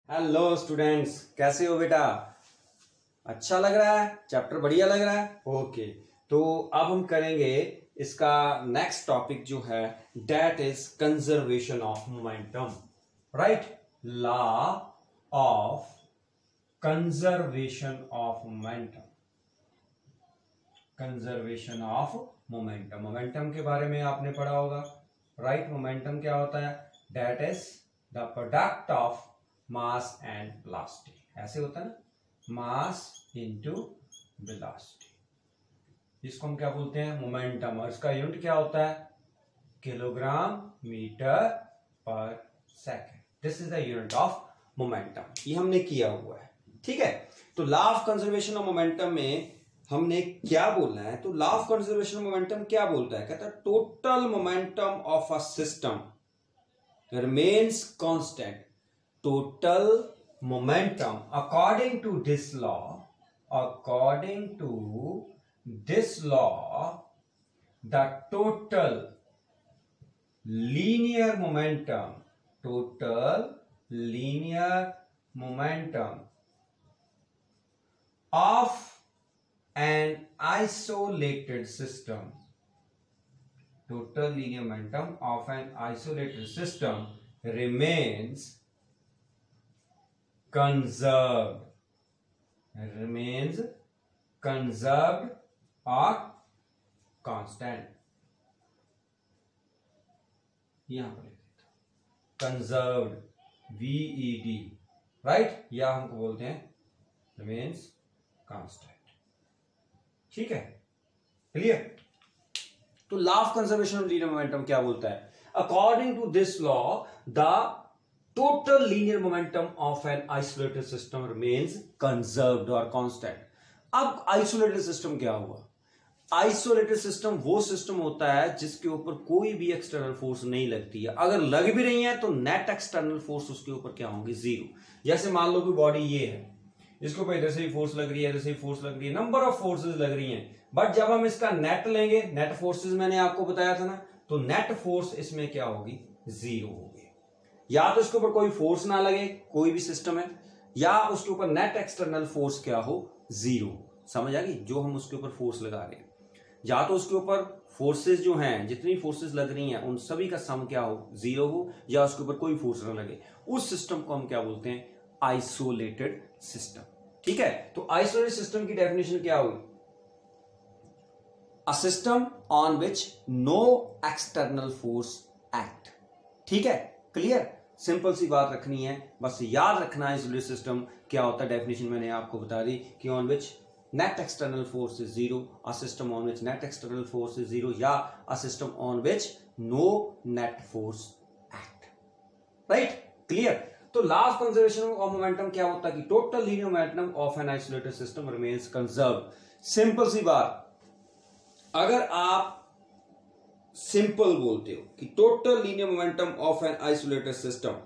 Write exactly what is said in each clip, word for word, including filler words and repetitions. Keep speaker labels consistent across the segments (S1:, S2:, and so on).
S1: Hello students, कैसे हो बेटा? अच्छा लग रहा है? चैप्टर बढ़िया लग रहा है? ओके, तो अब हम करेंगे इसका नेक्स्ट टॉपिक जो है that is conservation of momentum. Right, law of conservation of momentum. Conservation of momentum, momentum के बारे में आपने पढ़ा होगा। राइट, मोमेंटम क्या होता है? That is the product of mass and velocity. ऐसे होता है ना, मास इंटू वेलोसिटी। इसको हम क्या बोलते हैं? मोमेंटम। और इसका यूनिट क्या होता है? Kilogram metre per second. This is the unit of momentum. ये हमने किया हुआ है, ठीक है। तो law of conservation of momentum में हमने क्या बोलना है? तो law of conservation of momentum क्या बोलता है? कहता है total momentum of a system remains constant. Total momentum according to this law, according to this law, the total linear momentum, total linear momentum of an isolated system, total linear momentum of an isolated system remains conserved, remains conserved or constant। यहां पर लिख देता हूं conserved, वीईडी, right, या हमको बोलते हैं remains constant। ठीक है, क्लियर। तो law of conservation of linear momentum क्या बोलता है? According to this law the total linear momentum of an isolated system remains conserved or constant। अब isolated system क्या हुआ? isolated system वो system होता है जिसके ऊपर कोई भी external force नहीं लगती है। अगर लग भी रही है तो net external force उसके ऊपर क्या होंगे? जीरो। जैसे मान लो कि बॉडी ये है, इसके ऊपर इधर से भी फोर्स लग रही है, इधर से भी फोर्स लग रही है, नंबर ऑफ फोर्सेस लग रही हैं। बट जब हम इसका नेट लेंगे, नेट फोर्सेस मैंने आपको बताया था ना, तो नेट फोर्स इसमें क्या होगी? जीरो होगी। या तो इसके ऊपर कोई फोर्स ना लगे, कोई भी सिस्टम है, या उसके ऊपर नेट एक्सटर्नल फोर्स क्या हो? जीरो। समझ आ गई? जो हम उसके ऊपर फोर्स लगा रहे हैं, या तो उसके ऊपर फोर्सेस जो हैं, जितनी फोर्सेस लग रही हैं उन सभी का सम क्या हो? जीरो हो, या उसके ऊपर कोई फोर्स ना लगे। उस सिस्टम को हम क्या बोलते हैं? Isolated system. ठीक है, तो आइसोलेटेड सिस्टम की डेफिनेशन क्या हुई? A system on which no external force act. ठीक है, क्लियर। सिंपल सी बात रखनी है, बस याद रखना है आइसोलेटेड सिस्टम क्या होता है। डेफिनेशन मैंने आपको बता दी कि on which net external force is zero, a system on which net external force is zero, या a system on which no net force act. Right, clear. तो law of conservation of momentum क्या होता है कि total linear momentum of an isolated system remains conserved. Simple सी बात, अगर आप सिंपल बोलते हो कि total linear momentum of an isolated system,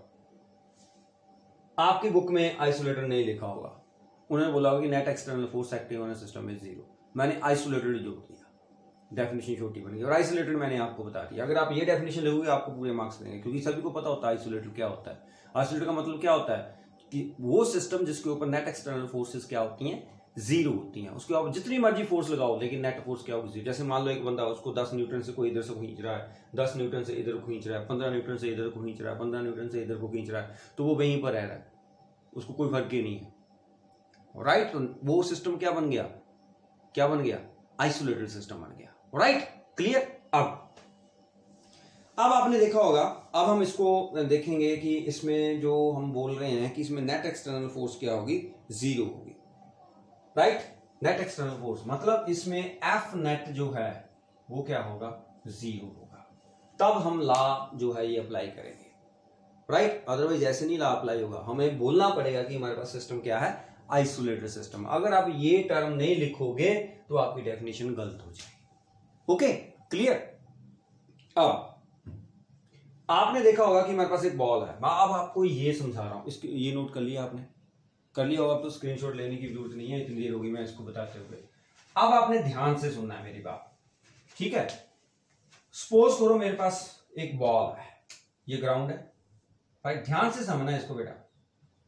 S1: आपकी बुक में आइसोलेटेड नहीं लिखा होगा, उन्होंने बोला होगा कि net external force acting on a system में जीरो। मैंने आइसोलेटेड जोड़ दिया, डेफिनेशन छोटी बन गई, और आइसोलेटेड मैंने आपको बता दिया। अगर आप ये डेफिनेशन लिखोगे आपको पूरे मार्क्स देंगे, क्योंकि सभी को पता होता है आइसोलेटेड क्या होता है। आइसोलेटेड का मतलब क्या होता है कि वो सिस्टम जिसके ऊपर नेट एक्सटर्नल फोर्सेस क्या होती हैं? जीरो होती हैं। उसके ऊपर जितनी मर्जी फोर्स लगाओ, लेकिन नेट फोर्स क्या होगी? जीरो। जैसे मान लो एक बंदा, उसको दस न्यूटन से कोई इधर से खींच रहा है, दस न्यूटन से इधर को खींच रहा है, पंद्रह न्यूटन से इधर को खींच रहा है, पंद्रह न्यूटन से इधर को खींच रहा है, तो वो वहीं पर रह रहा है, उसको कोई फर्क ही नहीं है। राइट, तो वो सिस्टम क्या बन गया? क्या बन गया? आइसोलेटेड सिस्टम बन गया। Right, clear. अब अब आपने देखा होगा, अब हम इसको देखेंगे कि इसमें जो हम बोल रहे हैं कि इसमें नेट एक्सटर्नल फोर्स क्या होगी? जीरो होगी। राइट, नेट एक्सटर्नल फोर्स मतलब इसमें एफ नेट जो है वो क्या होगा? जीरो होगा। तब हम लॉ जो है ये अप्लाई करेंगे। राइट, अदरवाइज ऐसे नहीं लॉ अप्लाई होगा। हमें बोलना पड़ेगा कि हमारे पास सिस्टम क्या है? Isolated system. अगर आप ये टर्म नहीं लिखोगे तो आपकी डेफिनेशन गलत हो जाएगी। Okay, clear. अब आपने देखा होगा कि हमारे पास एक बॉल है। मैं अब आपको ये समझा रहा हूं, इसके ये नोट कर लिया आपने? कर लिया होगा तो स्क्रीनशॉट लेने की जरूरत नहीं है, इतनी देर होगी मैं इसको बताते हुए। अब आपने ध्यान से सुनना है मेरी बात, ठीक है। सपोज करो मेरे पास एक बॉल है, ये ग्राउंड है भाई, ध्यान से समझना है इसको बेटा,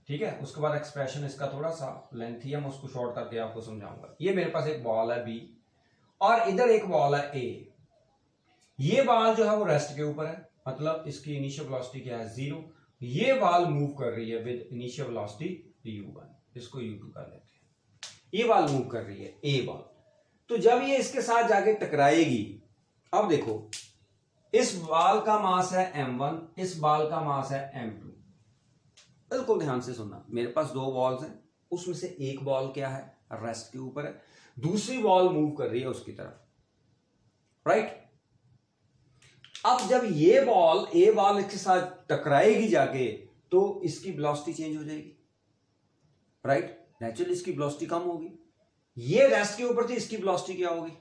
S1: ठीक है। उसके बाद एक्सप्रेशन इसका थोड़ा सा लेंथी है, मैं उसको शॉर्ट करके आपको समझाऊंगा। ये मेरे पास एक बॉल है बी और इधर एक बॉल है ए। ये बॉल जो है वो रेस्ट के ऊपर है, मतलब इसकी इनिशियल वेलोसिटी क्या है, जीरो। ये बॉल मूव कर रही है with initial velocity u one, इसको यू टू कर लेते हैं। ये बॉल मूव कर रही है ए बॉल। तो जब ये इसके साथ जाके टकराएगी, अब देखो इस बॉल का मास है एम वन, इस बॉल का मास है एम टू। बिल्कुल ध्यान से सुनना, मेरे पास दो बॉल्स हैं, उसमें से एक बॉल क्या है, रेस्ट के ऊपर है, दूसरी बॉल मूव कर रही है उसकी तरफ, राइट। अब जब ये बॉल ए बॉल इसके साथ टकराएगी जाके, तो इसकी वेलोसिटी चेंज हो जाएगी, राइट। नेचुरली इसकी वेलोसिटी कम होगी। ये रेस्ट के ऊपर थी, इसकी वेलोसिटी क्या होगी,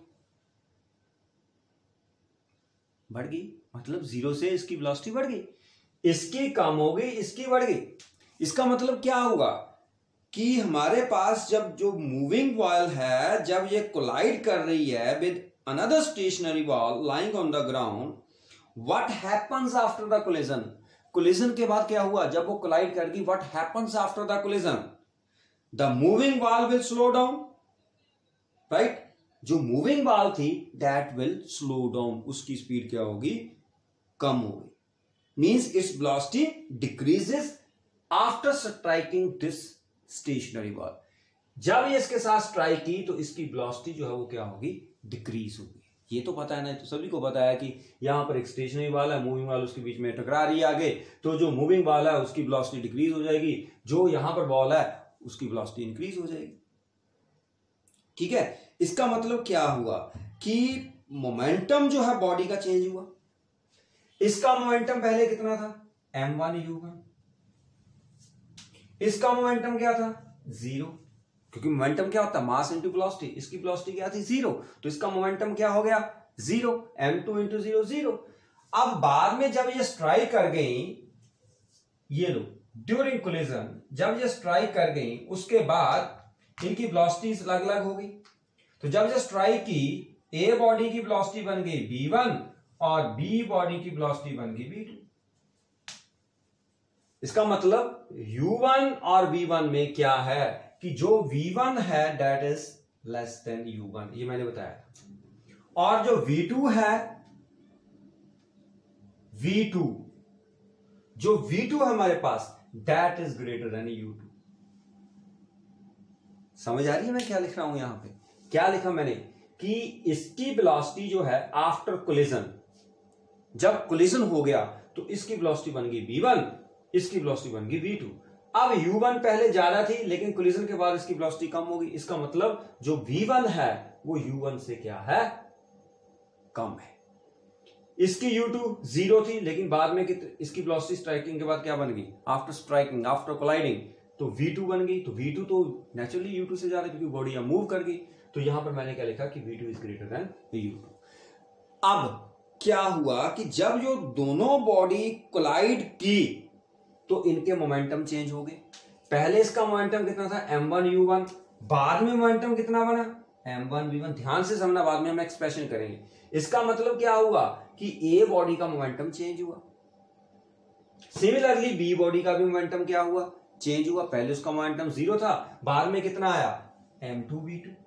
S1: बढ़ गई, मतलब जीरो से इसकी वेलोसिटी बढ़ गई। इसकी कम हो गई, इसकी बढ़ गई। इसका मतलब क्या होगा कि हमारे पास जब जो मूविंग बॉल है, जब ये कोलाइड कर रही है with another stationary ball lying on the ground, what happens after the collision. Collision के बाद क्या हुआ, जब वो कोलाइड कर गई, what happens after the collision, the moving ball will slow down, right. जो मूविंग बॉल थी दैट विल स्लो डाउन, उसकी स्पीड क्या होगी, कम होगी। Means its velocity decreases after striking this stationary ball. जब ये इसके साथ स्ट्राइक की तो इसकी वेलोसिटी जो है वो क्या होगी, डिक्रीज होगी। ये तो पता है ना, तो सभी को पता है कि यहां पर एक स्टेशनरी बॉल है, मूविंग बॉल उसके बीच में टकरा रही है आगे, तो जो मूविंग बॉल है उसकी वेलोसिटी डिक्रीज हो जाएगी, जो यहां पर बॉल है उसकी वेलोसिटी इंक्रीज हो जाएगी, ठीक है। इसका मतलब क्या हुआ कि मोमेंटम जो है बॉडी का चेंज हुआ। इसका मोमेंटम पहले कितना था, एम वन यू वन। इसका मोमेंटम क्या था, जीरो, क्योंकि मोमेंटम क्या होता है, मास इंटू वेलोसिटी। इसकी वेलोसिटी क्या थी, जीरो, तो इसका मोमेंटम क्या हो गया, zero, m two into zero, zero. अब बाद में जब ये स्ट्राइक कर गई, ये लो, ड्यूरिंग कोलिजन जब ये स्ट्राइक कर गई, उसके बाद इनकी वेलोसिटीज अलग अलग हो गई। तो जब ये स्ट्राइक की, ए बॉडी की वेलोसिटी बन गई बी वन और बी बॉडी की वेलोसिटी बन गई बी टू। इसका मतलब यू वन और वी वन में क्या है कि जो वी वन है that is less than u one, ये मैंने बताया। और जो वी टू है, वी टू जो वी टू है हमारे पास, that is greater than u two. समझ आ रही है मैं क्या लिख रहा हूं यहां पे, क्या लिखा मैंने कि इसकी वेलोसिटी जो है आफ्टर कोलिजन, जब कोलिजन हो गया तो इसकी वेलोसिटी बन गई वी वन, इसकी वेलोसिटी बन गई वी टू। अब यू वन पहले ज्यादा थी, लेकिन कोलिजन के बाद इसकी वेलोसिटी कम हो गई। इसका मतलब जो वी वन है वो यू वन से क्या है, कम है। इसकी यू टू जीरो थी, लेकिन बाद में इसकी वेलोसिटी स्ट्राइकिंग के बाद क्या बन गई, आफ्टर स्ट्राइकिंग, आफ्टर कोलाइडिंग, तो वी टू बन गई। तो वी टू तो नेचुरली यू टू से ज्यादा, क्योंकि बॉडी यहां मूव कर गई। तो यहां पर मैंने क्या लिखा कि v two is greater than u two. अब क्या हुआ कि जब जो दोनों बॉडी कोलाइड की तो इनके मोमेंटम चेंज हो गए। पहले इसका मोमेंटम कितना था, एम वन यू वन, बाद में मोमेंटम कितना बना, एम वन वी वन। ध्यान से समझना, बाद में हम एक्सप्रेशन करेंगे। इसका मतलब क्या हुआ कि ए बॉडी का मोमेंटम चेंज हुआ। सिमिलरली बी बॉडी का भी मोमेंटम क्या हुआ, चेंज हुआ। पहले उसका मोमेंटम जीरो था, बाद में कितना आया, एम टू वी टू।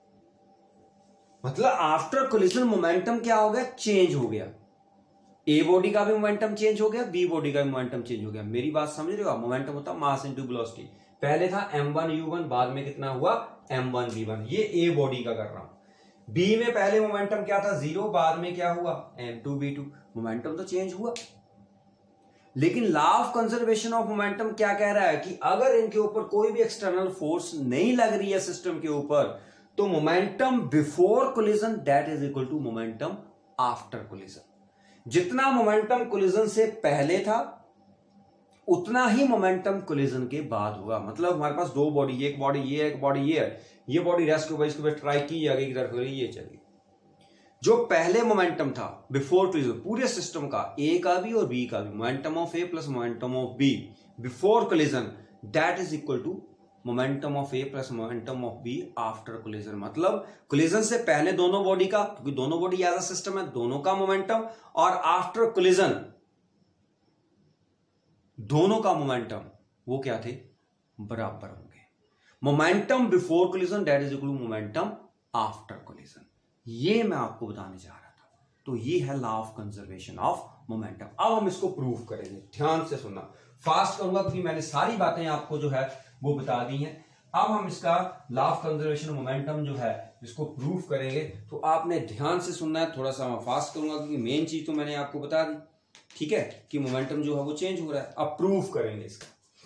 S1: मतलब आफ्टर कोलिजन मोमेंटम क्या हो गया, चेंज हो गया। ए बॉडी का भी मोमेंटम चेंज हो गया, बी बॉडी का भी मोमेंटम चेंज हो गया। मेरी बात समझ रहे हो आप, मोमेंटम होता है मास इनटू वेलोसिटी। पहले था एम वन यू वन, बाद में कितना हुआ, एम वन वी वन। ये ए बॉडी का कर रहा हूं। बी में पहले मोमेंटम क्या था, जीरो, बाद में क्या हुआ, m two we two. Momentum तो चेंज हुआ, लेकिन law of conservation of momentum क्या कह रहा है कि अगर इनके ऊपर कोई भी एक्सटर्नल फोर्स नहीं लग रही है सिस्टम के ऊपर, तो momentum before collision that is equal to momentum after collision. जितना मोमेंटम कोलिजन से पहले था उतना ही मोमेंटम कोलिजन के बाद होगा। मतलब हमारे पास दो बॉडी, एक बॉडी ये है, एक बॉडी ये है। ये बॉडी रेस्ट के ऊपर, इसके ऊपर ट्राई की जाएगी, इधर करी, ये चली। जो पहले मोमेंटम था बिफोर कोलिजन पूरे सिस्टम का, ए का भी और बी का भी, momentum of A plus momentum of B before collision that is equal to momentum of A plus momentum of B after collision. मतलब कोलिजन से पहले दोनों बॉडी का, क्योंकि दोनों बॉडी एज अ सिस्टम है, दोनों का मोमेंटम, और आफ्टर कोलिजन दोनों का मोमेंटम वो क्या थे, बराबर होंगे। Momentum before collision that is equal to momentum after collision, ये मैं आपको बताने जा रहा था। तो ये है law of conservation of momentum. अब हम इसको प्रूव करेंगे, ध्यान से सुनना, फास्ट करूंगा क्योंकि मैंने सारी बातें आपको जो है वो बता दी हैं। अब हम इसका लॉ ऑफ कंजर्वेशन मोमेंटम जो है इसको प्रूव करेंगे, तो आपने ध्यान से सुनना है। थोड़ा सा मैं फास्ट करूंगा क्योंकि मेन चीज तो मैंने आपको बता दी, ठीक है, कि मोमेंटम जो है वो चेंज हो रहा है। अब प्रूफ करेंगे इसका।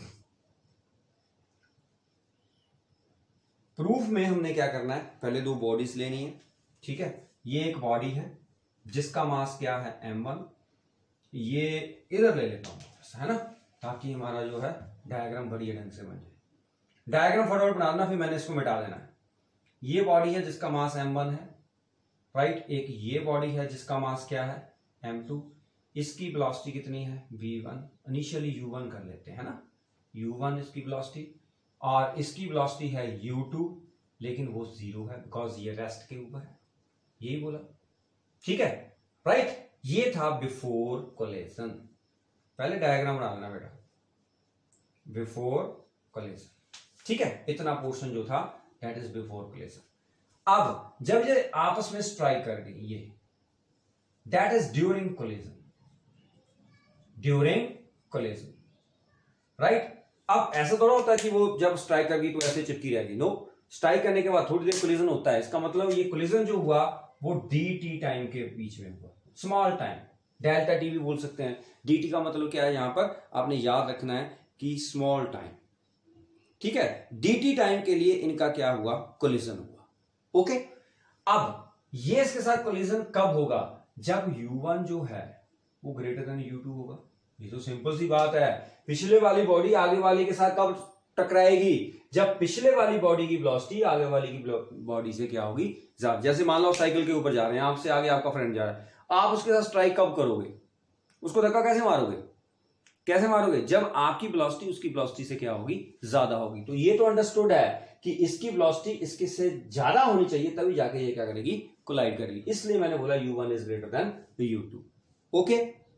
S1: प्रूफ में हमने क्या करना है, पहले दो बॉडीज लेनी है, ठीक है। ये एक बॉडी है जिसका मास क्या है एम वन, ये इधर ले लेता हूं, है ना, ताकि हमारा जो है डायग्राम बढ़िया ढंग से बन जाए। डायग्राम फटाफट बनाना, फिर मैंने इसको मिटा देना है। ये बॉडी है जिसका मास एम वन है, राइट। एक ये बॉडी है जिसका मास क्या है एम टू, इसकी वेलोसिटी कितनी है v one, initially u one कर लेते हैं ना, यू वन इसकी वेलोसिटी, और इसकी वेलोसिटी है यू टू, लेकिन वो जीरो है बिकॉज ये रेस्ट के ऊपर है, यही बोला, ठीक है, राइट। ये था बिफोर कोलिजन। पहले डायग्राम बना लेना बेटा, बिफोर कोलिजन, ठीक है। इतना पोर्शन जो था दैट इज बिफोर कोलिजन। अब जब ये आपस में स्ट्राइक कर गई, ये that is during collision, during collision, right. अब ऐसा थोड़ा होता है कि वो जब स्ट्राइक कर गई तो ऐसे चिपकी रहेगी, नो, स्ट्राइक करने के बाद थोड़ी देर कोलिजन होता है। इसका मतलब ये कोलिजन जो हुआ वो डी टी टाइम के बीच में हुआ, स्मॉल टाइम, डेल्टा टी भी बोल सकते हैं। डी टी का मतलब क्या है, यहां पर आपने याद रखना है कि स्मॉल टाइम, ठीक है। डी टी टाइम के लिए इनका क्या हुआ, कोलिजन हुआ, ओके। अब ये इसके साथ कोलिजन कब होगा, जब यू वन जो है वो ग्रेटर देन यू टू होगा। ये तो सिंपल सी बात है। पिछले वाली बॉडी आगे वाली के साथ कब टकराएगी, जब पिछले वाली बॉडी की वेलोसिटी आगे वाली की बॉडी से क्या होगी ज्यादा। जैसे मान लो आप साइकिल के ऊपर जा रहे हैं, आपसे आगे आपका फ्रेंड जा रहा है, आप उसके साथ स्ट्राइक कब करोगे, उसको धक्का कैसे मारोगे, कैसे मारोगे, जब आपकी वेलोसिटी उसकी वेलोसिटी से क्या होगी, ज्यादा होगी। तो ये तो अंडरस्टूड है कि इसकी वेलोसिटी इसके से ज्यादा होनी चाहिए, तभी जाके ये क्या करेगी, कोलाइड करेगी। इसलिए मैंने बोला u one is greater than u two, okay.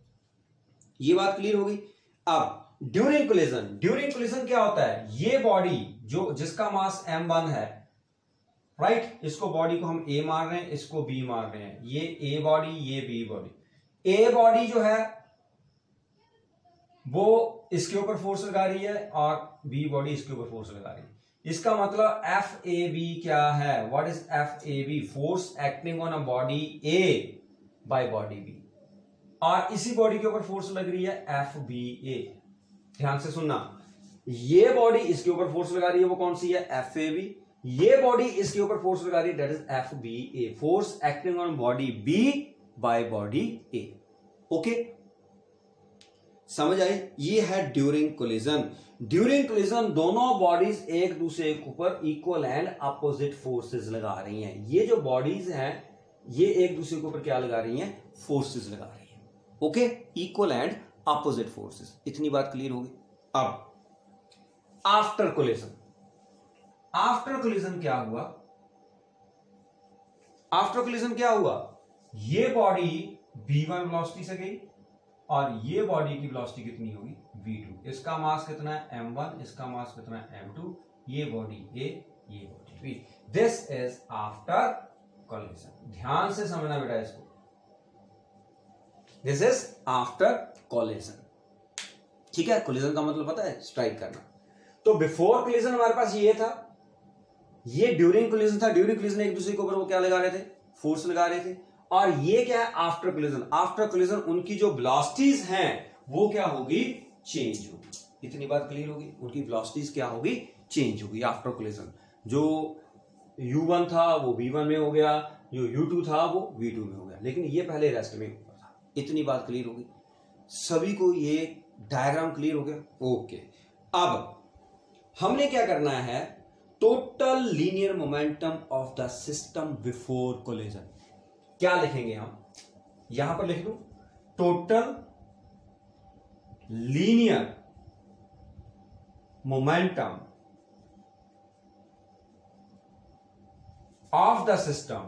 S1: ये बात क्लियर होगी। अब ड्यूरिंग कोलिजन, ड्यूरिंग कोलिजन क्या होता है, ये बॉडी जो जिसका मास एम वन है, राइट, इसको बॉडी को हम ए मार रहे हैं, इसको बी मार रहे हैं, ये ए बॉडी ये बी बॉडी। ए बॉडी जो है वो इसके ऊपर फोर्स लगा रही है और बी बॉडी इसके ऊपर फोर्स लगा रही है। इसका मतलब एफ ए बी क्या है, what is F A B, force acting on a body A by body B, और इसी बॉडी के ऊपर फोर्स लग रही है एफ बी ए। ध्यान से सुनना, ये बॉडी इसके ऊपर फोर्स लगा रही है, वो कौन सी है, एफ ए बी। ये बॉडी इसके ऊपर फोर्स लगा रही है, that is F B A, force acting on body B by body A, okay, समझ आई। ये है ड्यूरिंग कोलिजन। ड्यूरिंग कोलिजन दोनों बॉडीज एक दूसरे के ऊपर इक्वल एंड अपोजिट फोर्सेस लगा रही हैं। ये जो बॉडीज हैं ये एक दूसरे के ऊपर क्या लगा रही हैं, फोर्सेस लगा रही हैं, okay, equal and opposite forces. इतनी बात क्लियर होगी। अब आफ्टर कोलिजन, आफ्टर कोलिजन क्या हुआ, आफ्टर कोलिजन क्या हुआ, ये बॉडी बी वन वेलोसिटी से गई और ये बॉडी की वेलोसिटी कितनी होगी वी टू। इसका मास कितना है एम वन, इसका मास कितना है एम टू, ये बॉडी ए ये body B. This is after collision. ध्यान से समझना बेटा इसको, दिस इज आफ्टर कोलिजन, ठीक है। कोलिजन का मतलब पता है, स्ट्राइक करना। तो बिफोर कोलिजन हमारे पास ये था, ये ड्यूरिंग कोलिजन था। ड्यूरिंग कोलिजन एक दूसरे के ऊपर वो क्या लगा रहे थे, फोर्स लगा रहे थे। और ये क्या है, आफ्टर कोलिजन। आफ्टर कोलिजन उनकी जो वेलोसिटीज हैं वो क्या होगी, चेंज होगी। इतनी बात क्लियर होगी, उनकी वेलोसिटीज क्या होगी, चेंज होगी आफ्टर कोलिजन। जो यू वन था वो वी वन में हो गया, जो यू टू था वो वी टू में हो गया, लेकिन ये पहले रेस्ट में हुआ था। इतनी बात क्लियर होगी, सभी को ये डायग्राम क्लियर हो गया, ओके। अब हमने क्या करना है, total linear momentum of the system before collision. क्या लिखेंगे हम, यहां पर लिख दो total linear momentum of the system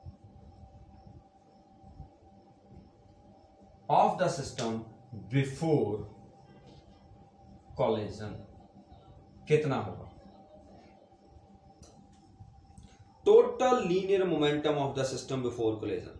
S1: of the system before collision. कितना होगा? Total linear momentum of the system before collision.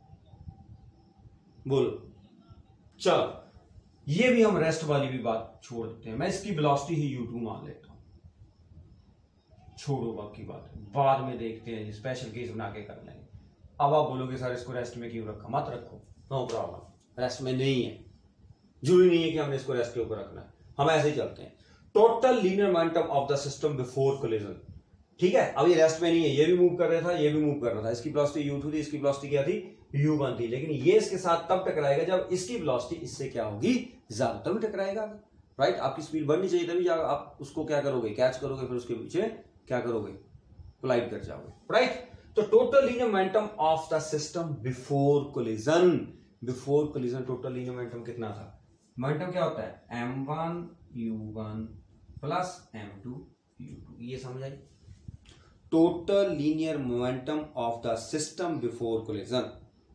S1: बोलो। चलो ये भी हम रेस्ट वाली भी बात छोड़ देते हैं, मैं इसकी वेलोसिटी ही यू टू मान लेता हूं। छोड़ो बाकी बात, बाद में देखते हैं, स्पेशल केस बना के कर लेंगे। अब आप बोलोगे सर इसको रेस्ट में क्यों रखा? मत रखो, नो प्रॉब्लम, रेस्ट में नहीं है, जरूरी नहीं है कि हमने इसको रेस्ट के ऊपर रखना है, हम ऐसे ही चलते हैं। Total linear momentum of the system before collision, ठीक है। अब ये रेस्ट में नहीं है, ये भी मूव कर रहा था, ये भी मूव कर रहा था, इसकी वेलोसिटी यू टू थी, इसकी वेलोसिटी क्या थी? यू वन थी, लेकिन ये इसके साथ तब टकराएगा जब इसकी वेलोसिटी इससे क्या होगी? ज्यादा, तभी टकराएगा, राइट। आपकी स्पीड बढ़नी चाहिए, तभी आप उसको क्या करोगे? कैच करोगे, फिर उसके पीछे क्या करोगे? कोलाइड कर जाओगे, राइट। तो total linear momentum of the system before collision, before collision total linear momentum कितना था? मोमेंटम क्या होता है? M one you one plus M two you two, ये समझ आई? Total linear momentum of the system before collision,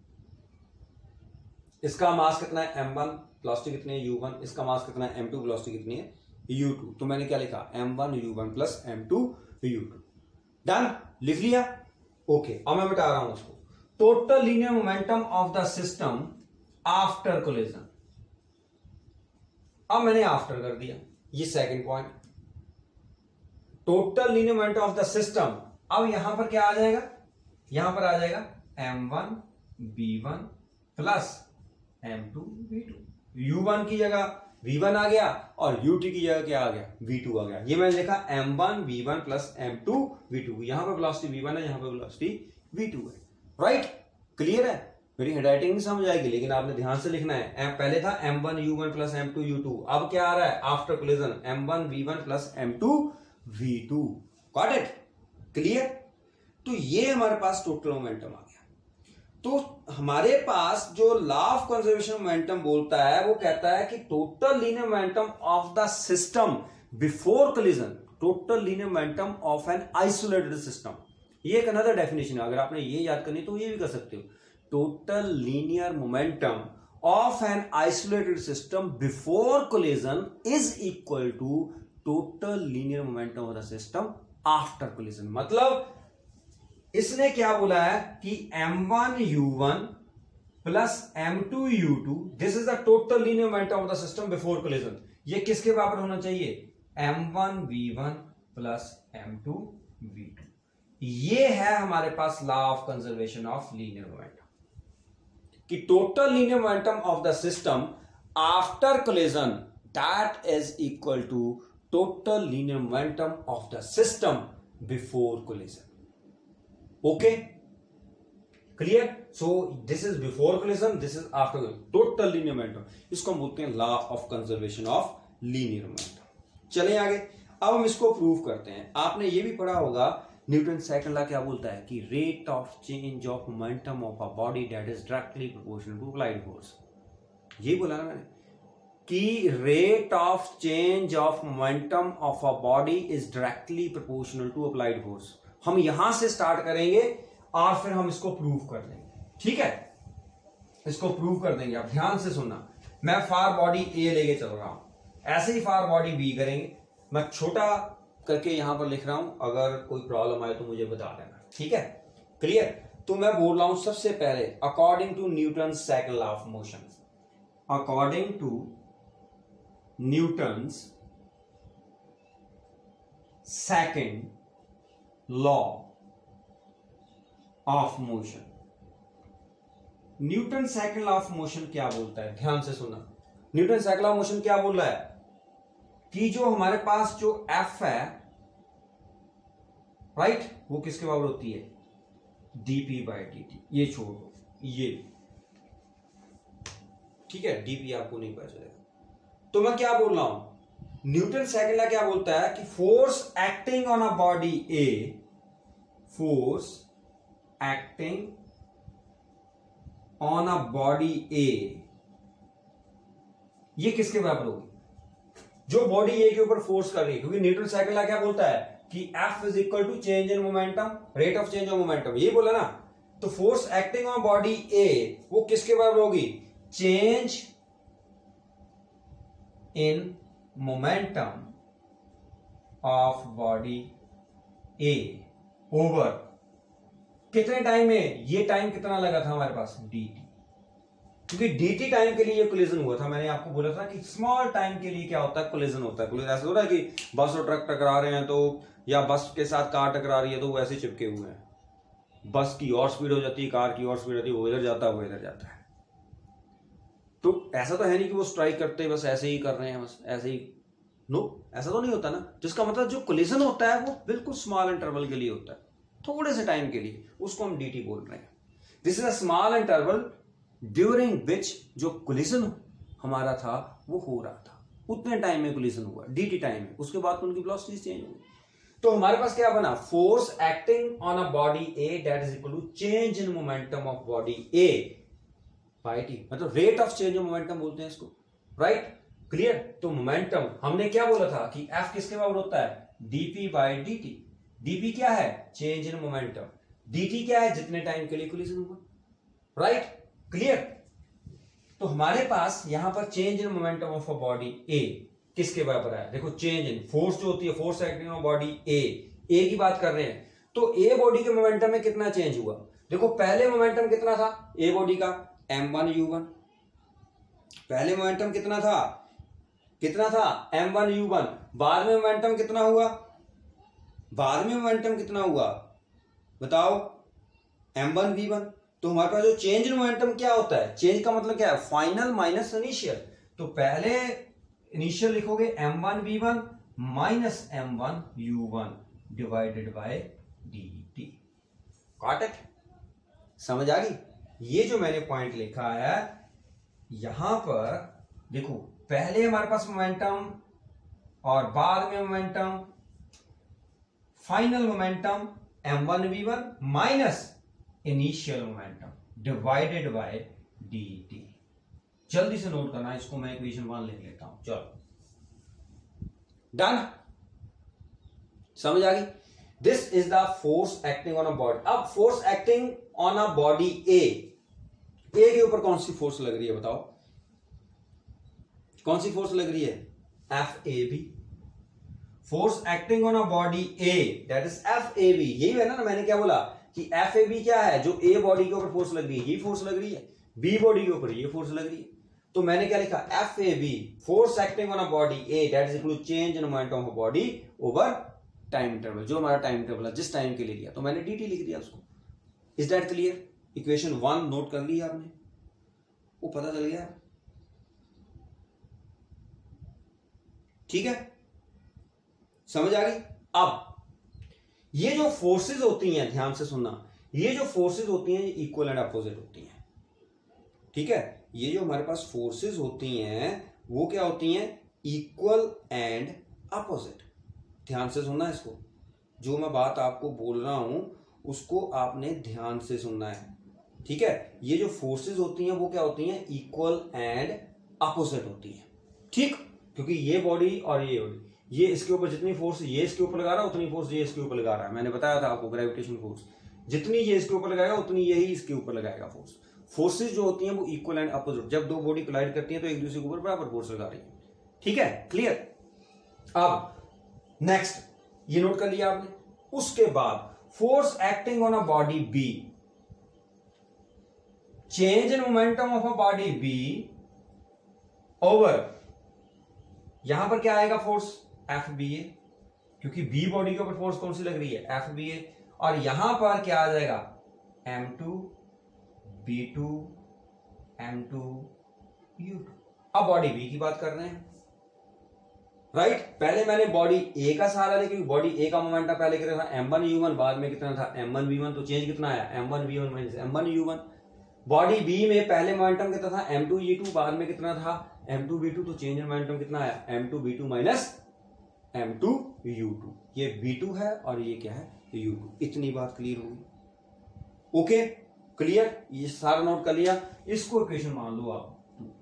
S1: इसका mass कितना है? एम वन, वेलोसिटी कितनी है? यू वन, इसका मास कितना है? एम टू, वेलोसिटी कितनी है? U two. तो मैंने क्या लिखा? M one you one plus M two you two. Done, लिख लिया? ओके, अब मैं बता रहा हूं उसको। Total linear momentum of the system after collision, अब मैंने आफ्टर कर दिया, ये second point. Total linear momentum of the system, अब यहां पर क्या आ जाएगा? यहां पर आ जाएगा m one v one plus M two we two. U one की जगह वी वन आ गया और यू टी की जगह क्या आ गया? वी टू आ गया। ये मैंने लिखा m one we one plus M two we two. यहां पर वेलोसिटी वी वन है, यहां पर वेलोसिटी वी टू है, राइट। क्लियर है? मेरी हैंडराइटिंग नहीं समझ आएगी, लेकिन आपने ध्यान से लिखना है। पहले था M one you one plus M two you two, अब क्या आ रहा है? After collision m one we one plus M two we two. Got it? Clear? तो ये हमारे पास टोटल मोमेंटम आ गया। तो हमारे पास जो लॉ ऑफ कंजर्वेशन मोमेंटम बोलता है, वो कहता है कि total linear momentum of the system before collision, total linear momentum of an isolated system. ये एक अनदर डेफिनेशन है, अगर आपने ये याद करनी तो ये भी कर सकते हो। Total linear momentum of an isolated system before collision is equal to total linear momentum of the system after collision. मतलब इसने क्या बोला है कि M one you one plus M two you two, this is the total linear momentum of the system before collision. ये किसके बराबर होना चाहिए? M one we one plus M two we two. ये है हमारे पास law of conservation of linear momentum, कि total linear momentum of the system after collision that is equal to total linear momentum of the system before collision. Okay, clear? So this is before collision, this is after total linear momentum. इसको हम बोलते हैं law of conservation of linear momentum. चले आगे, अब हम इसको prove करते हैं। आपने ये भी पढ़ा होगा, न्यूटन सेकंड लॉ क्या बोलता है कि rate of change of momentum of a body that is directly proportional to applied force. ये बोला ना मैंने कि rate of change of momentum of a body is directly proportional to applied force. हम यहां से स्टार्ट करेंगे और फिर हम इसको प्रूव कर देंगे, ठीक है? इसको प्रूव कर देंगे। आप ध्यान से सुनना, मैं फार बॉडी ए लेके चल रहा हूं, ऐसे ही फार बॉडी बी करेंगे। मैं छोटा करके यहां पर लिख रहा हूं, अगर कोई प्रॉब्लम आए तो मुझे बता देना, ठीक है? क्लियर? तो मैं बोल रहा हूं सबसे पहले according to Newton second law of motion, according to Newton's second law of motion. Newton second law of motion क्या बोलता है? ध्यान से सुनना। Newton second law of motion क्या बोल रहा है कि जो हमारे पास जो एफ है, राइट, वो किसके बराबर होती है? DP by D T. ये छोड़ो, ये ठीक है, डीपी आपको नहीं पता चलेगा। तो मैं क्या बोल रहा हूं, न्यूटन सेकंड लॉ क्या बोलता है कि force acting on a body A, force acting on a body A, ये किसके बराबर होगी? जो बॉडी ए के ऊपर फोर्स कर रही है, क्योंकि न्यूटन सेकंड लॉ क्या बोलता है कि F is equal to change in momentum, rate of change of momentum, ये बोला ना। तो force acting on body A वो किसके बराबर होगी? Change in momentum of body A over कितने टाइम में, ये टाइम कितना लगा था हमारे पास, डी टी, क्योंकि dt टाइम के लिए ये कोलिजन हुआ था। मैंने आपको बोला था कि स्मॉल टाइम के लिए क्या होता है, कोलिजन होता है। कोलिजन ऐसा हो रहा है कि बस और ट्रक टकरा रहे हैं तो, या बस के साथ कार टकरा रही है तो वो ऐसे चिपके हुए हैं। बस की और स्पीड हो जाती है, कार की और स्पीड होती है, वो इधर जाता है वो इधर जाता है। तो ऐसा तो है नहीं कि वो स्ट्राइक करते बस ऐसे ही कर रहे हैं, बस ऐसे ही, नो ऐसा तो नहीं होता ना। जिसका मतलब जो कोलिजन होता है वो बिल्कुल स्मॉल इंटरवल के लिए होता है, थोड़े से टाइम के लिए, उसको हम dt बोल रहे हैं। This is a small interval during which जो कोलिजन हमारा था वो हो रहा था, उतने टाइम में कोलिजन हुआ dt टाइम में, उसके बाद उनकी वेलोसिटी चेंज हो गई। तो हमारे पास क्या बना, force acting on a body A that is equal to change in momentum of body A by T, मतलब rate of change of momentum बोलते हैं इसको, राइट, क्लियर। तो मोमेंटम हमने क्या बोला था कि एफ किसके बराबर होता है, dp बाय dt। dp क्या है, चेंज इन मोमेंटम, dt क्या है, जितने टाइम के लिए कोलिजन हुआ, राइट, क्लियर। तो हमारे पास यहां पर change in momentum of a body A किसके बराबर है, देखो चेंज इन फोर्स जो होती है, force acting on body A, A की बात कर रहे हैं। तो ए बॉडी के मोमेंटम में कितना चेंज हुआ, देखो पहले मोमेंटम कितना था ए बॉडी का, एम वन यू वन, पहले मोमेंटम कितना था, कितना था एम वन यू वन। बाद में मोमेंटम कितना हुआ, बाद में मोमेंटम कितना हुआ बताओ, एम वन वी वन। तो हमारे पास जो चेंज इन मोमेंटम क्या होता है, चेंज का मतलब क्या है, फाइनल माइनस इनिशियल। तो पहले इनिशियल लिखोगे M one we one minus M one you one divided by D T. Got it, समझ आ गई। ये जो मैंने पॉइंट लिखा है यहां पर देखो, पहले हमारे पास मोमेंटम और बाद में momentum, final momentum M one we one minus initial momentum divided by D T. जल्दी से नोट करना, इसको मैं इक्वेशन वन लिख लेता हूं, चलो डन, समझ आ गई। This is the force acting on a body. अब force acting on a body A, A के ऊपर कौन सी फोर्स लग रही है बताओ, कौन सी फोर्स लग रही है, F A B. Force acting on a body A that is F A B. यही है ना, मैंने क्या बोला कि एफ ए बी क्या है, जो ए बॉडी के ऊपर फोर्स लग रही है, ये फोर्स लग रही है, बी बॉडी के ऊपर ये फोर्स लग रही है। तो मैंने क्या लिखा, F A B force acting on a body A that is equal to change in momentum of body over time interval, जो हमारा टाइम इंटरवल है जिस टाइम के लिए लिया, तो मैंने डी टी लिख दिया उसको। Is that clear. Equation one note कर ली आपने, वो पता चल गया, ठीक है, समझ आ गई। अब ये जो फोर्सेस होती हैं, ध्यान से सुनना, ये जो फोर्सेस होती हैं ये इक्वल एंड अपोजिट होती हैं, ठीक है। ये जो हमारे पास फोर्सेस होती हैं वो क्या होती हैं, इक्वल एंड अपोजिट। ध्यान से सुनना इसको, जो मैं बात आपको बोल रहा हूं उसको आपने ध्यान से सुनना है, ठीक है। ये जो फोर्सेस होती हैं वो क्या होती हैं, इक्वल एंड अपोजिट होती हैं, ठीक, क्योंकि ये बॉडी और ये बॉडी, ये इसके ऊपर जितनी फोर्स ये इसके ऊपर लगा रहा है उतनी फोर्स ये इसके ऊपर लगा रहा है। मैंने बताया था आपको ग्रेविटेशन फोर्स, जितनी ये इसके ऊपर लगाएगा उतनी यही इसके ऊपर लगाएगा फोर्स। फोर्सेस जो होती हैं वो इक्वल एंड अपोजिट, जब दो बॉडी कोलाइड करती हैं तो एक दूसरे के ऊपर बराबर फोर्स लगा रही है, ठीक है, क्लियर। अब नेक्स्ट ये नोट कर लिया आपने। उसके बाद force acting on a body B, change in momentum of a body B over, यहां पर क्या आएगा फोर्स, एफ बी ए, क्योंकि बी बॉडी के ऊपर फोर्स कौन सी लग रही है, एफ बी ए, और यहां पर क्या आ जाएगा, M two B two M two you two. अब बॉडी बी की बात कर रहे हैं, राइट right? पहले मैंने बॉडी ए का सहारा लिया, क्योंकि बॉडी ए का मोमेंटम पहले कितना था, एम वन यू वन, बाद में कितना था, एम वन वी वन, तो चेंज कितना आया, M one we one minus M one you one. Body B में पहले मोमेंटम कितना था, एम टू ई टू, बाद में कितना था, एम टू बी टू, तो चेंज इन मोमेंटम कितना आया, M two B two minus M two you two. ये बी टू है और ये क्या है, यू टू। इतनी बात क्लियर होगी, ओके, क्लियर। ये सारा नोट कर लिया, इसको इक्वेशन मान लो आप,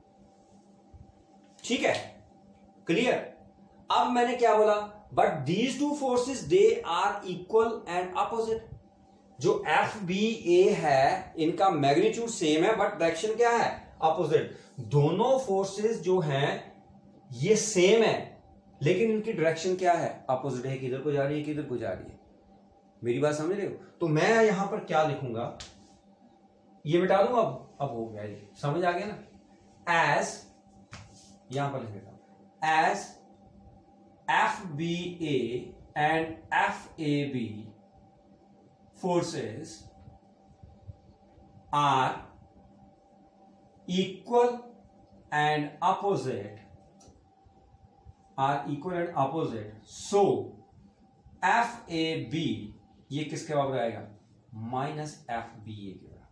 S1: ठीक है, क्लियर। अब मैंने क्या बोला, but these two forces they are equal and opposite. जो एफ बी ए है इनका मैग्नीट्यूड सेम है बट डायरेक्शन क्या है, अपोजिट। दोनों फोर्सेस जो हैं ये सेम है लेकिन इनकी डायरेक्शन क्या है, अपोजिट है, किधर को जा रही है किधर को जा रही है। मेरी बात समझ रहे हो? तो मैं यहां पर क्या लिखूंगा, ये मिटा दूंगा। अब अब हो गया, ये समझ आ गया ना। एज, यहां पर लिख देता हूं, as F B A and F A B forces are equal and opposite, are equal and opposite, so F A B ये किसके बराबर आएगा, माइनस एफ बी ए के बराबर।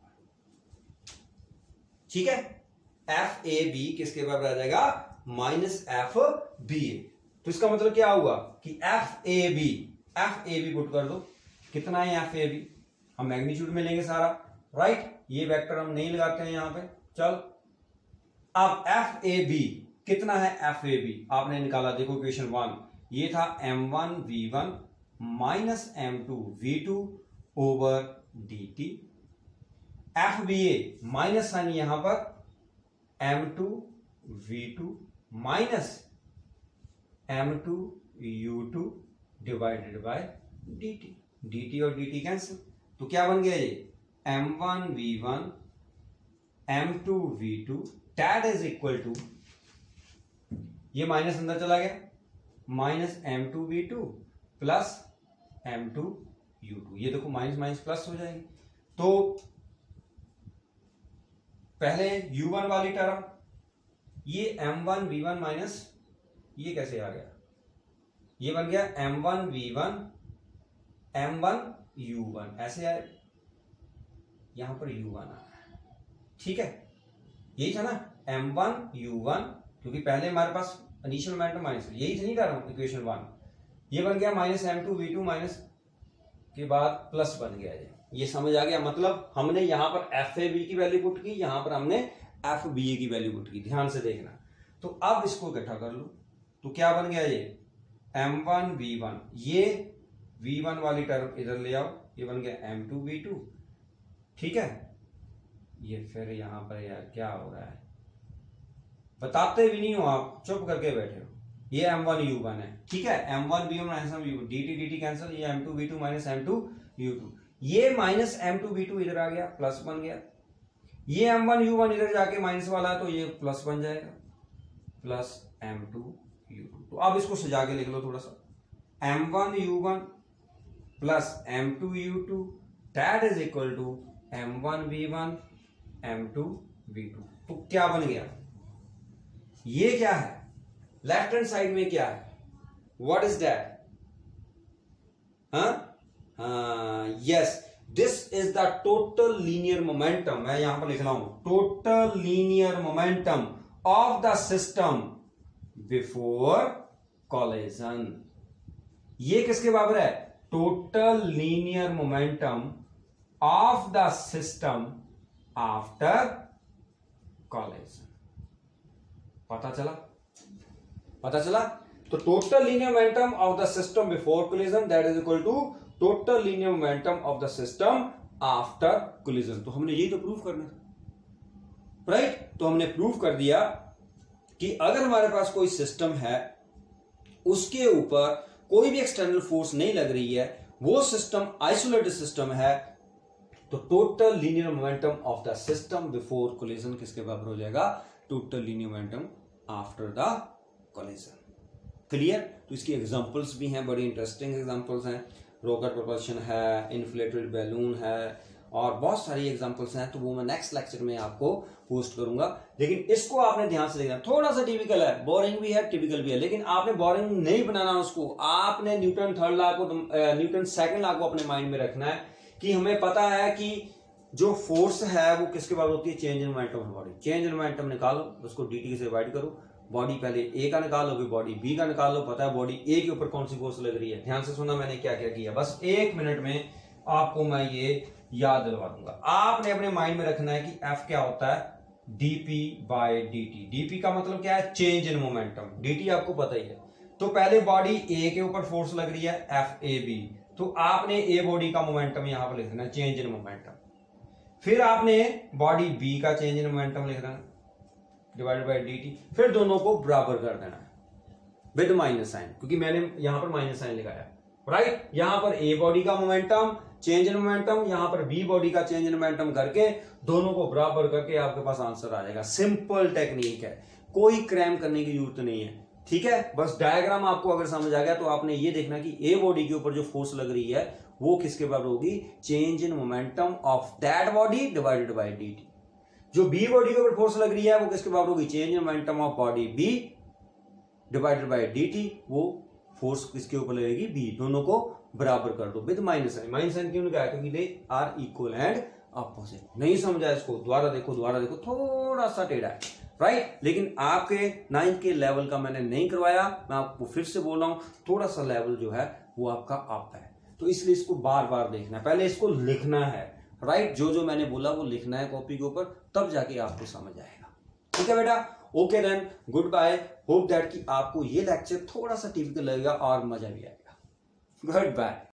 S1: ठीक है, एफ ए बी किसके बराबर आ जाएगा, माइनस एफ बी ए। तो इसका मतलब क्या हुआ कि F A B, F A B put कर दो, कितना है एफ ए बी, हम मैग्नीट्यूड में लेंगे सारा, राइट। ये वेक्टर हम नहीं लगाते हैं यहां पे, चल। अब एफ ए बी कितना है, एफ ए बी आपने निकाला, देखो क्वेश्चन वन, ये था M one we one minus M two we two over D T. F B A minus sign यहां पर, M two we two minus M two you two divided by D T. D T और D T cancel, तो क्या बन गया ये, M one we one M two we two that is equal to, ये minus अंदर चला गया, minus M two we two plus M two you two. ये देखो माइनस माइनस प्लस हो जाएगी। तो पहले यू वन वाली टर्म, ये M one we one minus, ये कैसे आ गया, ये बन गया M one we one M one you one, ऐसे आए, यहां पर यू वन आ रहा है। ठीक है, यही था ना, एम वन यू वन, क्योंकि पहले हमारे पास इनिशियल मोमेंटम माइनस, यही नहीं कर रहा हूं इक्वेशन वन, ये बन गया minus M two we two minus के बाद प्लस बन गया ये ये समझ आ गया। मतलब हमने यहां पर एफ ए बी की वैल्यू पुट की, यहां पर हमने एफ बी ए की वैल्यू पुट की, ध्यान से देखना। तो अब इसको इकट्ठा कर लो, तो क्या बन गया ये एम वन वी वन, ये वी वन वाली टर्म इधर ले आओ, ये बन गया एम टू वी टू। ठीक है, ये फिर यहां पर यार क्या हो रहा है, बताते भी नहीं हो आप, चुप करके बैठे हो। ये एम वन यू वन है, ठीक है, M one we one minus M U D T D T cancel, ये M two we two minus M two you two, ये minus M two we two इधर आ गया, प्लस बन गया, ये एम वन यू वन इधर जाके माइनस वाला है, तो ये प्लस बन जाएगा, plus M two you two. तो अब इसको सजा के लिख लो थोड़ा सा, M one you one plus M two you two that is equal to M one we one M two we two. तो क्या बन गया, ये क्या है, लेफ्ट हैंड साइड में क्या है, what is that, yes this is the total linear momentum. मैं यहां पर लिख रहा हूं total linear momentum of the system before collision. ये किसके बराबर है, total linear momentum of the system after collision. पता चला, पता चला। तो total linear momentum of the system before collision that is equal to total linear momentum of the system after collision. तो हमने यही तो प्रूव करना था, राइट। तो हमने प्रूव कर दिया कि अगर हमारे पास कोई सिस्टम है, उसके ऊपर कोई भी एक्सटर्नल फोर्स नहीं लग रही है, वो सिस्टम आइसोलेटेड सिस्टम है, तो total linear momentum of the system before collision किसके बराबर हो जाएगा, total linear momentum after the collision. Clear. तो इसकी एग्जांपल्स भी हैं, बड़ी इंटरेस्टिंग एग्जांपल्स हैं, रॉकेट प्रोपल्शन है, इन्फ्लेटेड बैलून है, और बहुत सारी एग्जांपल्स हैं। तो वो मैं नेक्स्ट लेक्चर में आपको पोस्ट करूंगा। लेकिन इसको आपने ध्यान से देखना, थोड़ा सा टिपिकल है, बोरिंग भी है, टिपिकल भी है, लेकिन आपने बोरिंग नहीं बनाना उसको। आपने न्यूटन थर्ड लॉ को, न्यूटन सेकंड लॉ को अपने माइंड में रखना है कि हमें पता है कि जो फोर्स है वो किसके बराबर होती है, change in momentum of body. Change in momentum निकालो, उसको डी से डिवाइड करो, बॉडी पहले ए का निकालो, फिर बॉडी बी का निकालो। पता है बॉडी ए के ऊपर कौन सी फोर्स लग रही है। ध्यान से सुना मैंने क्या क्या किया, बस एक मिनट में आपको मैं ये याद दिलवा दूंगा। आपने अपने माइंड में रखना है कि एफ क्या होता है, डीपी बाय डीटी। डीपी का मतलब क्या है, चेंज इन मोमेंटम। डीटी आपको पता ही है। तो पहले बॉडी ए के ऊपर फोर्स लग रही है, एफ ए बी, तो आपने ए बॉडी का मोमेंटम यहां पर लिख देना, चेंज इन मोमेंटम। फिर आपने बॉडी बी का चेंज इन मोमेंटम लिख देना, डिवाइडेड बाय डीटी। फिर दोनों को बराबर कर देना है, विद माइनस साइन, क्योंकि मैंने यहां पर माइनस साइन लगाया, राइट। यहां पर ए बॉडी का मोमेंटम चेंज इन मोमेंटम, यहां पर बी बॉडी का चेंज इन मोमेंटम करके दोनों को बराबर करके आपके पास आंसर आ जाएगा। सिंपल टेक्निक है, कोई क्रैम करने की जरूरत नहीं है, ठीक है। बस डायग्राम आपको अगर समझ आ गया तो आपने ये देखना कि ए बॉडी के ऊपर जो फोर्स लग रही है वो किसके बराबर होगी, change in momentum of that body divided by D T. जो बी बॉडी के ऊपर फोर्स लग रही है वो किसके बराबर होगी, change in momentum of body B divided by D T. वो फोर्स किसके ऊपर लगेगी, बी। दोनों को बराबर कर दो with minus sign. Minus sign क्यों लगाया, क्योंकि they are equal and opposite. नहीं समझा इसको, दोबारा देखो दोबारा देखो, थोड़ा सा टेढ़ा है, राइट। लेकिन आपके नाइन्थ के लेवल का मैंने नहीं करवाया, मैं आपको फिर से बोल रहा हूं, थोड़ा सा लेवल जो है वो आपका अप है, तो इसलिए इसको बार बार देखना है, पहले इसको लिखना है, राइट। जो जो मैंने बोला वो लिखना है कॉपी के ऊपर, तब जाके आपको समझ आएगा, ठीक है बेटा। Okay then, goodbye. Hope that कि आपको ये लेक्चर थोड़ा सा टिपिकल लगेगा और मजा भी आएगा। Good bye.